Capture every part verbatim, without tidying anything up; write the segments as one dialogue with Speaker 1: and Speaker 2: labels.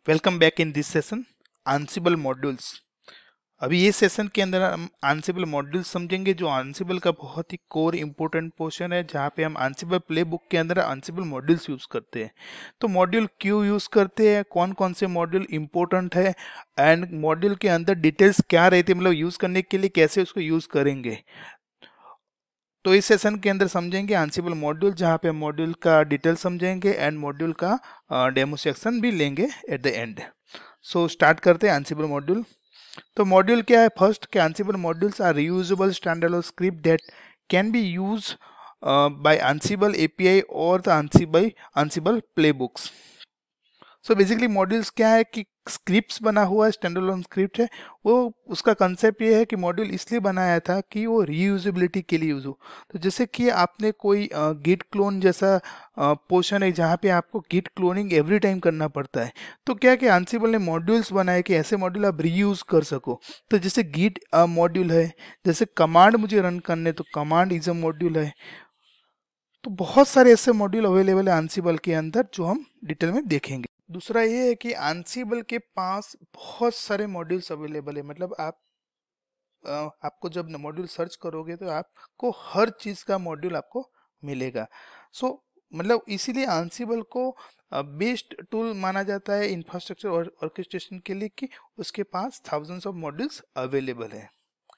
Speaker 1: Welcome back in this session Ansible modules. अभी ये session के अंदर हम आंसिबल मॉड्यूल्स समझेंगे, जो आंसिबल का बहुत ही कोर इंपॉर्टेंट पोर्शन है, जहाँ पे हम आंसिबल प्लेबुक के अंदर आंसिबल मॉड्यूल्स यूज़ करते हैं। तो मॉड्यूल क्यों यूज़ करते हैं, कौन कौन से मॉड्यूल इंपॉर्टेंट है, एंड मॉड्यूल के अंदर डिटेल्स क्या रहती है, मतलब यूज़ करने के लिए कैसे उसको यूज़ करेंगे। तो इस सेशन के अंदर समझेंगे आंसिबल मॉड्यूल, जहाँ पे मॉड्यूल का डिटेल समझेंगे एंड मॉड्यूल का डेमो सेक्शन भी लेंगे at the end. So start करते हैं आंसिबल मॉड्यूल। तो मॉड्यूल क्या है? फर्स्ट के Ansible modules are reusable standalone script that can be use by Ansible API और the Ansible Ansible playbooks. So basically modules क्या है कि स्क्रिप्ट्स बना हुआ स्टैंडअलोन स्क्रिप्ट है। वो उसका कंसेप्ट ये है कि मॉड्यूल इसलिए बनाया था कि वो रीयूजेबिलिटी के लिए यूज हो। तो जैसे कि आपने कोई गिट क्लोन जैसा पोर्शन है जहाँ पे आपको गिट क्लोनिंग एवरी टाइम करना पड़ता है, तो क्या कि Ansible ने मॉड्यूल्स बनाए कि ऐसे मॉड्यूल आप रीयूज कर सको। तो जैसे गिट मॉड्यूल है, जैसे कमांड मुझे रन करने तो कमांड इज अ मॉड्यूल है। तो बहुत सारे ऐसे मॉड्यूल अवेलेबल है Ansible के अंदर जो हम डिटेल में देखेंगे। दूसरा ये है कि Ansible के पास बहुत सारे मॉड्यूल्स अवेलेबल है, मतलब आप अ, आपको जब मॉड्यूल सर्च करोगे तो आपको हर चीज़ का मॉड्यूल आपको मिलेगा। सो so, मतलब इसीलिए Ansible को बेस्ट टूल माना जाता है इंफ्रास्ट्रक्चर और ऑर्केस्ट्रेशन के लिए, कि उसके पास थाउजेंड्स ऑफ मॉड्यूल्स अवेलेबल है।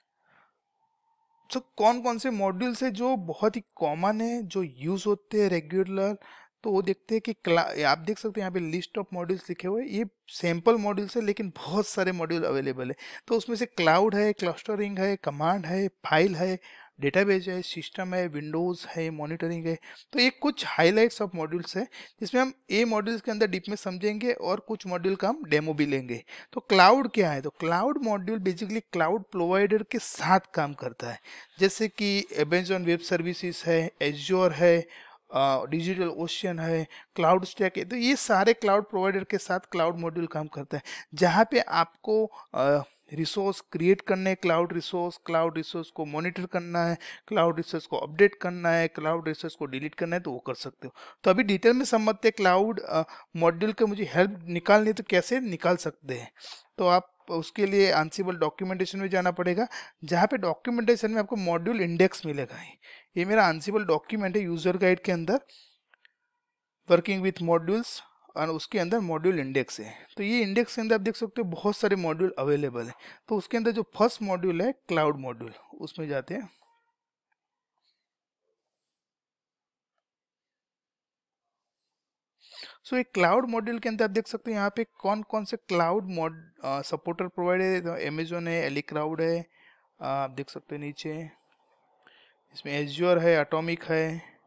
Speaker 1: तो कौन कौन से मॉड्यूल्स है जो बहुत ही कॉमन है, जो यूज होते हैं रेगुलर, तो वो देखते हैं कि आप देख सकते हैं यहाँ पे लिस्ट ऑफ मॉड्यूल्स लिखे हुए हैं। ये सैंपल मॉड्यूल्स है, लेकिन बहुत सारे मॉड्यूल अवेलेबल है। तो उसमें से क्लाउड है, क्लस्टरिंग है, कमांड है, फाइल है, डेटाबेस है, सिस्टम है, विंडोज है, मॉनिटरिंग है। तो ये कुछ हाईलाइट्स ऑफ मॉड्यूल्स है, जिसमें हम ए मॉड्यूल्स के अंदर डीप में समझेंगे और कुछ मॉड्यूल का हम डेमो भी लेंगे। तो क्लाउड क्या है? तो cloud module basically cloud provider के साथ काम करता है, जैसे कि अमेजॉन वेब सर्विसेज है, एज्योर है, डिजिटल ओशियन है, क्लाउड स्टैक है। तो ये सारे क्लाउड प्रोवाइडर के साथ क्लाउड मॉड्यूल काम करता है, जहाँ पे आपको रिसोर्स क्रिएट करने, क्लाउड रिसोर्स क्लाउड रिसोर्स को मॉनिटर करना है, क्लाउड रिसोर्स को अपडेट करना है, क्लाउड रिसोर्स को डिलीट करना है, तो वो कर सकते हो। तो अभी डिटेल में समझते हैं क्लाउड मॉड्यूल के मुझे हेल्प निकालनी है तो कैसे निकाल सकते हैं। तो आप उसके लिए Ansible डॉक्यूमेंटेशन में जाना पड़ेगा, जहाँ पे डॉक्यूमेंटेशन में आपको मॉड्यूल इंडेक्स मिलेगा। ये मेरा Ansible डॉक्यूमेंट है यूजर गाइड के अंदर, वर्किंग विथ मॉड्यूल्स, और उसके अंदर मॉड्यूल इंडेक्स है। तो ये इंडेक्स के अंदर आप देख सकते हो बहुत सारे मॉड्यूल अवेलेबल है। तो उसके अंदर जो फर्स्ट मॉड्यूल है क्लाउड मॉड्यूल, उसमें जाते हैं। सो so, एक क्लाउड मॉड्यूल के अंदर आप देख सकते हैं यहाँ पे कौन कौन से क्लाउड मॉड सपोर्टर प्रोवाइड है। अमेजोन है, एली क्लाउड है, आप देख सकते हैं नीचे, इसमें एज्योर है, एटॉमिक है,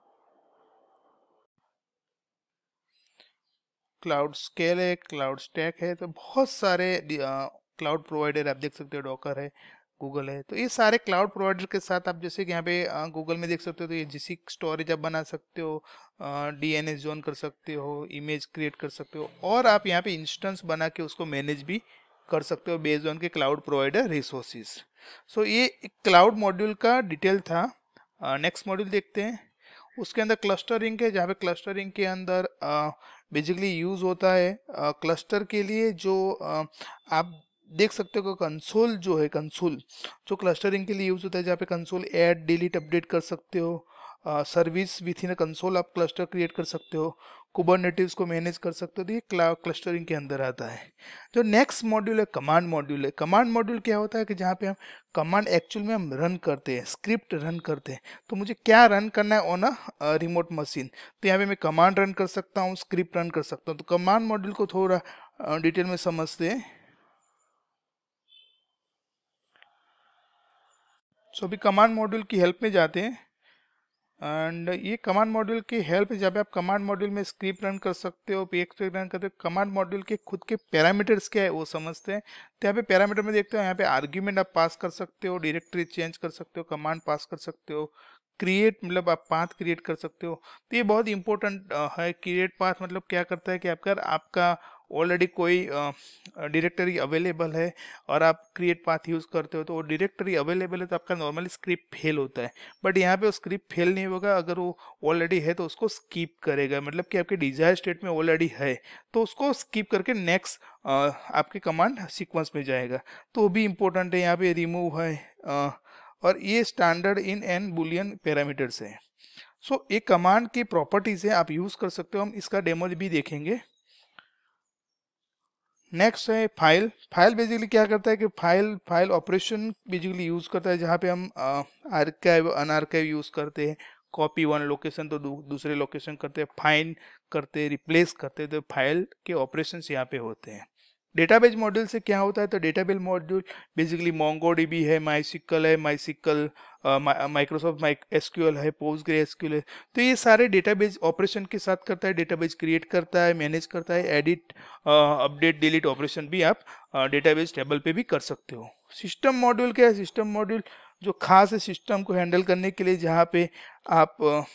Speaker 1: क्लाउड स्केल है, क्लाउड स्टैक है। तो बहुत सारे क्लाउड प्रोवाइडर आप देख सकते हो, डॉकर है, गूगल है। तो ये सारे क्लाउड प्रोवाइडर के साथ आप जैसे कि यहाँ पे गूगल में देख सकते हो, तो ये जीसी स्टोरेज आप बना सकते हो, डीएनएस जोन कर सकते हो, इमेज क्रिएट कर सकते हो, और आप यहाँ पे इंस्टेंस बना के उसको मैनेज भी कर सकते हो बेस्ड ऑन के क्लाउड प्रोवाइडर रिसोर्सेज। सो ये क्लाउड मॉड्यूल का डिटेल था। नेक्स्ट मॉड्यूल देखते हैं। उसके अंदर क्लस्टरिंग है, जहाँ पे क्लस्टरिंग के अंदर बेसिकली यूज़ होता है क्लस्टर के लिए, जो uh, आप देख सकते हो कि कंसोल जो है, कंसोल जो क्लस्टरिंग के लिए यूज़ होता है, जहाँ पे कंसोल ऐड डिलीट अपडेट कर सकते हो, service with in a console आप क्लस्टर क्रिएट कर सकते हो, कुबरनेटिव्स को मैनेज कर सकते हो। तो ये क्लाउड क्लस्टरिंग के अंदर आता है। जो नेक्स्ट मॉड्यूल है कमांड मॉड्यूल है। कमांड मॉड्यूल क्या होता है कि जहाँ पे हम कमांड एक्चुअल में हम रन करते हैं, स्क्रिप्ट रन करते हैं। तो मुझे क्या रन करना है ऑन अ रिमोट मशीन, तो यहाँ पे मैं कमांड रन कर सकता हूँ, स्क्रिप्ट रन कर सकता हूँ। तो कमांड मॉड्यूल को थोड़ा डिटेल में समझते हैं। सो अभी कमांड मॉड्यूल की हेल्प में जाते हैं, एंड ये कमांड मॉड्यूल की हेल्प है जब आप कमांड मॉड्यूल में स्क्रिप्ट रन कर सकते हो, पीएक्स रन करते हो। कमांड मॉड्यूल के खुद के पैरामीटर्स क्या है वो समझते हैं। तो यहाँ पे पैरामीटर में देखते हो, यहाँ पे आर्ग्यूमेंट आप पास कर सकते हो, डायरेक्टरी चेंज कर सकते हो, कमांड पास कर सकते हो, क्रिएट मतलब आप पाथ क्रिएट कर सकते हो। तो ये बहुत इंपॉर्टेंट है। क्रिएट पाथ मतलब क्या करता है कि आपका आपका ऑलरेडी कोई डायरेक्टरी अवेलेबल है और आप क्रिएट पाथ यूज़ करते हो तो वो डायरेक्टरी अवेलेबल है तो आपका नॉर्मली स्क्रिप्ट फेल होता है। बट यहाँ पे वो स्क्रिप्ट फेल नहीं होगा, अगर वो ऑलरेडी है तो उसको स्किप करेगा, मतलब कि आपके डिजायर स्टेट में ऑलरेडी है तो उसको स्किप करके नेक्स्ट आपके कमांड सीक्वेंस में जाएगा। तो वो भी इम्पोर्टेंट है। यहाँ पे रिमूव है आ, और ये standard in and boolean parameters है। सो so, एक कमांड की प्रॉपर्टीज है, आप यूज कर सकते हो, हम इसका डेमो भी देखेंगे। नेक्स्ट है फाइल। फाइल बेसिकली क्या करता है कि file file operation basically use करता है, जहाँ पे हम आर्काइव अनआर्काइव यूज करते हैं, कॉपी वन लोकेशन तो दू, दूसरे लोकेशन करते हैं, फाइंड करते हैं, रिप्लेस करते हैं, तो फाइल के ऑपरेशंस यहाँ पे होते हैं। डेटाबेस मॉड्यूल से क्या होता है, तो डेटाबेस मॉड्यूल बेसिकली मोंगोडीबी है, माईसिक्वल है, माईसिक्वल माइक्रोसॉफ्ट एसक्यूएल है, पोस्टग्रे एसक्यूएल है, तो ये सारे डेटाबेस ऑपरेशन के साथ करता है। डेटाबेस क्रिएट करता है, मैनेज करता है, एडिट अपडेट डिलीट ऑपरेशन भी आप डेटाबेस टेबल पे भी कर सकते हो। सिस्टम मॉड्यूल क्या है, सिस्टम मॉड्यूल जो खास है सिस्टम को हैंडल करने के लिए, जहाँ पे आप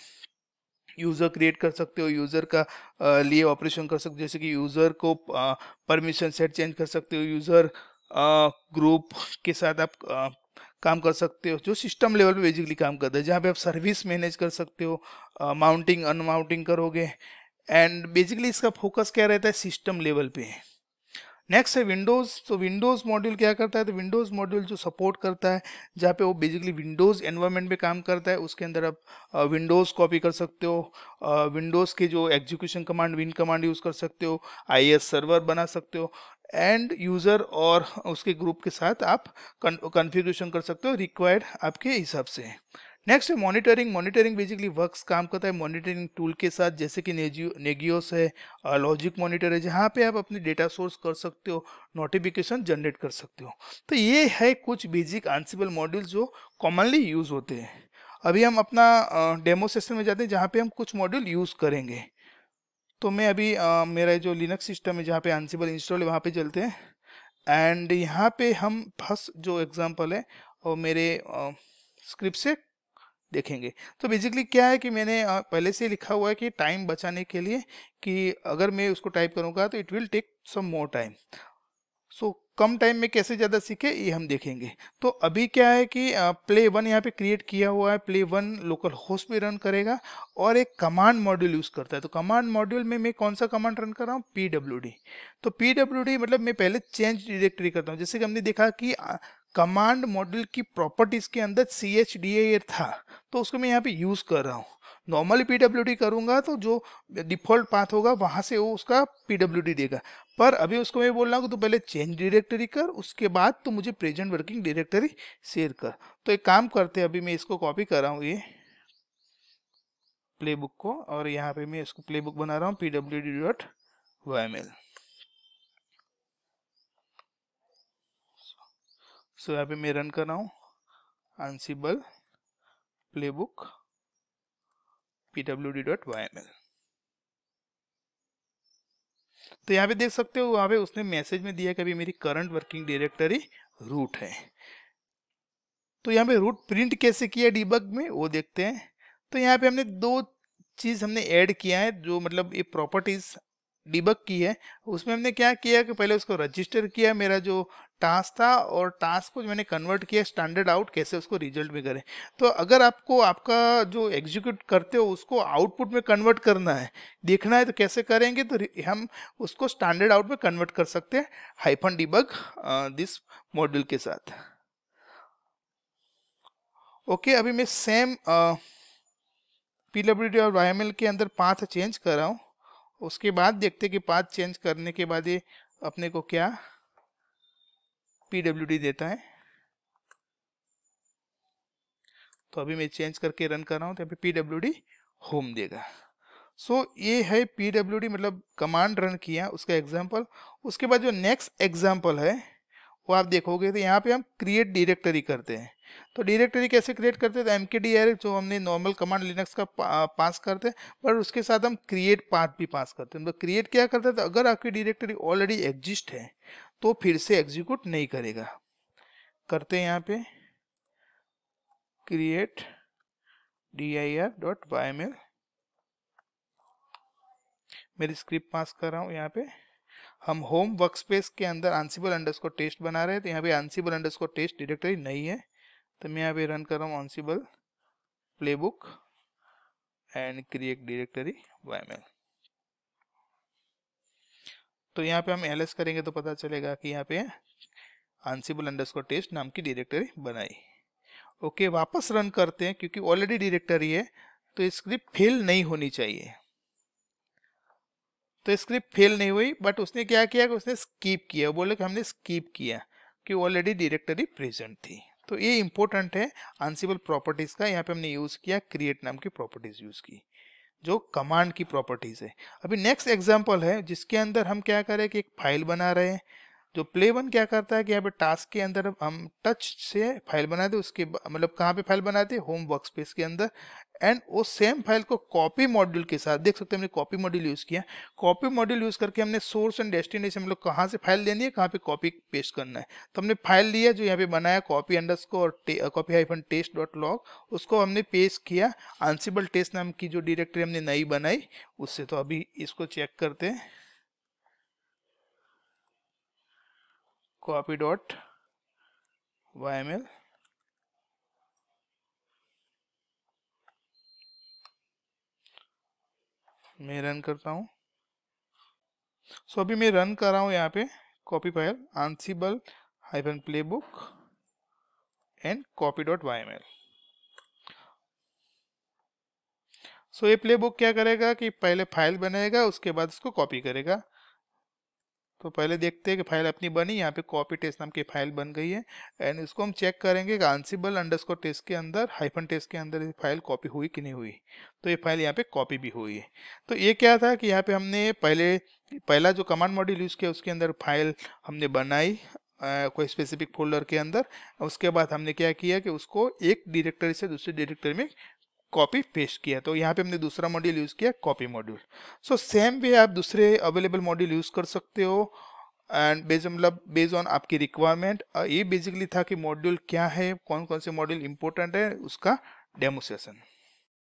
Speaker 1: यूज़र क्रिएट कर सकते हो, यूज़र का आ, लिए ऑपरेशन कर सकते हो, जैसे कि यूज़र को परमिशन सेट चेंज कर सकते हो, यूज़र ग्रुप के साथ आप आ, काम कर सकते हो, जो सिस्टम लेवल पे बेसिकली काम करता है, जहाँ पे आप सर्विस मैनेज कर सकते हो, माउंटिंग अनमाउंटिंग करोगे। एंड बेसिकली इसका फोकस क्या रहता है, सिस्टम लेवल पे। नेक्स्ट है विंडोज़। तो विंडोज़ मॉड्यूल क्या करता है, तो विंडोज़ मॉड्यूल जो सपोर्ट करता है, जहाँ पे वो बेसिकली विंडोज़ एनवायरनमेंट में काम करता है, उसके अंदर आप विंडोज़ कॉपी कर सकते हो, विंडोज़ के जो execution command win command use कर सकते हो, आईएस सर्वर बना सकते हो, एंड यूज़र और उसके ग्रुप के साथ आप कॉन्फ़िगरेशन कर सकते हो रिक्वायर्ड आपके हिसाब से। नेक्स्ट है मॉनिटरिंग। मॉनिटरिंग बेसिकली वर्क्स काम करता है मॉनिटरिंग टूल के साथ, जैसे कि नेजियो नेगियोस है, लॉजिक मॉनिटर है, जहाँ पे आप अपनी डेटा सोर्स कर सकते हो, नोटिफिकेशन जनरेट कर सकते हो। तो ये है कुछ बेसिक एंसिबल मॉड्यूल्स जो कॉमनली यूज होते हैं। अभी हम अपना डेमो सेशन में जाते हैं, जहाँ पे हम कुछ मॉड्यूल यूज करेंगे। तो मैं अभी आ, मेरा जो लिनक्स सिस्टम है जहाँ पे एंसिबल इंस्टॉल है वहाँ पे चलते हैं। एंड यहाँ पे हम फर्स्ट जो एग्जांपल है और मेरे स्क्रिप्ट से देखेंगे। तो बेसिकली क्या है कि मैंने पहले से लिखा हुआ है कि टाइम बचाने के लिए, कि अगर मैं उसको टाइप करूँगा तो it will take some more time. So कम टाइम में कैसे ज़्यादा सीखे ये हम देखेंगे। तो अभी क्या है कि प्ले वन यहाँ पे क्रिएट किया हुआ है, प्ले वन लोकल होस्ट पे रन करेगा और एक कमांड मॉड्यूल यूज़ करता है। तो कमांड मॉड्यूल में मैं कौन सा कमांड रन कर रहा हूँ, पी डब्ल्यू डी। तो पी डब्ल्यू डी मतलब मैं पहले चेंज डायरेक्टरी करता हूँ। जैसे कि हमने देखा कि कमांड मॉड्यूल की प्रॉपर्टीज के अंदर सी एच डी ए था, तो उसको मैं यहाँ पे यूज़ कर रहा हूँ। नॉर्मली पीडब्ल्यूडी करूंगा तो जो डिफॉल्ट पाथ होगा वहां से वो उसका पीडब्ल्यूडी देगा, पर अभी उसको मैं बोल रहा हूँ तो पहले चेंज डायरेक्टरी कर, उसके बाद तो मुझे प्रेजेंट वर्किंग डायरेक्टरी शेयर कर। तो एक काम करते हैं, अभी मैं इसको कॉपी कर रहा हूँ ये प्लेबुक को, और यहाँ पे मैं इसको प्लेबुक बना रहा हूँ P W D dot Y M L. So यहाँ पे मैं रन कर रहा हूँ Ansible playbook P W D dot Y M L. तो यहाँ पे देख सकते हो, वहाँ पे उसने मैसेज में दिया कि अभी मेरी करंट वर्किंग डायरेक्टरी रूट है। तो यहाँ पे रूट प्रिंट कैसे किया डीबग में वो देखते हैं। तो यहाँ पे हमने दो चीज़ हमने ऐड किया है, जो मतलब ये प्रॉपर्टीज डिबग की है। उसमें हमने क्या किया कि पहले उसको रजिस्टर किया मेरा जो टास्क था, और टास्क को मैंने कन्वर्ट किया स्टैंडर्ड आउट, कैसे उसको रिजल्ट में करें। तो अगर आपको आपका जो एग्जीक्यूट करते हो उसको आउटपुट में कन्वर्ट करना है, देखना है, तो कैसे करेंगे, तो हम उसको स्टैंडर्ड आउट में कन्वर्ट कर सकते हैं हाइफन डिबग दिस मॉड्यूल के साथ। ओके okay, अभी मैं सेम पीडब्ल्यूडी और वाईएमएल के अंदर पाथ चेंज कर रहा हूँ। उसके बाद देखते कि पाथ चेंज करने के बाद ये अपने को क्या पीडब्ल्यूडी देता है। तो अभी मैं चेंज करके रन कर रहा हूँ, तो यहाँ पे पीडब्ल्यूडी होम देगा। सो so, ये है पीडब्ल्यूडी मतलब कमांड रन किया उसका एग्जाम्पल। उसके बाद जो नेक्स्ट एग्जाम्पल है वो आप देखोगे, तो यहाँ पे हम क्रिएट डायरेक्टरी करते हैं। तो डायरेक्टरी कैसे क्रिएट करते हैं, तो एम के डी आर जो हमने नॉर्मल कमांड लिनक्स का पा, पास करते हैं, पर उसके साथ हम क्रिएट पाथ भी पास करते हैं। तो क्रिएट क्या करते हैं, तो अगर आपकी डायरेक्टरी ऑलरेडी एग्जिस्ट है तो फिर से एग्जीक्यूट नहीं करेगा। करते हैं यहाँ पे create D I R dot Y M L, मेरी स्क्रिप्ट पास कर रहा हूँ यहाँ पे। हम होम वर्कस्पेस के अंदर ansible अंडरस्कोर टेस्ट बना रहे हैं, तो यहाँ पे ansible अंडरस्कोर टेस्ट डायरेक्टरी नहीं है, तो मैं यहाँ पे रन कर रहा हूँ ansible playbook and create directory YML. तो यहाँ पे हम एलएस करेंगे तो पता चलेगा कि यहाँ पे ansible अंडरस्कोर टेस्ट नाम की डायरेक्टरी बनाई। ओके, वापस रन करते हैं, क्योंकि ऑलरेडी डायरेक्टरी है तो स्क्रिप्ट फेल नहीं होनी चाहिए। तो स्क्रिप्ट फेल नहीं हुई, बट उसने क्या किया कि उसने स्कीप किया, बोले कि हमने स्कीप किया कि ऑलरेडी डायरेक्टरी प्रेजेंट थी। तो ये इंपॉर्टेंट है ansible प्रॉपर्टीज का। यहाँ पे हमने यूज किया क्रिएट नाम की प्रॉपर्टीज यूज की, जो कमांड की प्रॉपर्टीज है। अभी नेक्स्ट एग्जांपल है जिसके अंदर हम क्या करें कि एक फाइल बना रहे हैं। जो प्ले वन क्या करता है कि यहाँ पे टास्क के अंदर हम टच से फाइल बनाते, उसके मतलब कहाँ पे फाइल बनाते, होम वर्कस्पेस के अंदर, एंड वो सेम फाइल को कॉपी मॉड्यूल के साथ, देख सकते हैं हमने कॉपी मॉड्यूल यूज किया। कॉपी मॉड्यूल यूज करके हमने सोर्स एंड डेस्टिनेशन, हम लोग कहाँ से फाइल लेनी है, कहाँ पे कॉपी पेस्ट करना है, तो हमने फाइल लिया जो यहाँ पे बनाया copy underscore copy hyphen test dot log, उसको हमने पेस्ट किया ansible टेस्ट नाम की जो डायरेक्टरी हमने नई बनाई उससे। तो अभी इसको चेक करते हैं, कॉपी डॉट वाईएमएल, मैं रन करता हूँ। सो अभी मैं रन कर रहा हूँ यहाँ पे copy file ansible hyphen playbook and copy dot YML. So ये प्लेबुक क्या करेगा कि पहले फाइल बनाएगा, उसके बाद उसको कॉपी करेगा। तो पहले देखते हैं कि फाइल अपनी बनी, यहाँ पे कॉपी टेस्ट नाम की फाइल बन गई है, एंड इसको हम चेक करेंगे कि ansible अंडरस्कोर टेस्ट के अंदर हाइफन टेस्ट के अंदर ये फाइल कॉपी हुई कि नहीं हुई। तो ये फाइल यहाँ पे कॉपी भी हुई है। तो ये क्या था कि यहाँ पे हमने पहले पहला जो कमांड मॉड्यूल यूज किया उसके अंदर फाइल हमने बनाई आ, कोई स्पेसिफिक फोल्डर के अंदर, उसके बाद हमने क्या किया कि उसको एक डायरेक्टरी से दूसरी डायरेक्टरी में कॉपी पेस्ट किया। तो यहाँ पे हमने दूसरा मॉड्यूल यूज किया copy module. So same way आप दूसरे अवेलेबल मॉड्यूल यूज कर सकते हो, एंड बेस मतलब बेस्ड ऑन आपकी रिक्वायरमेंट। ये बेसिकली था कि मॉड्यूल क्या है, कौन कौन से मॉड्यूल इंपॉर्टेंट है, उसका डेमोस्ट्रेशन।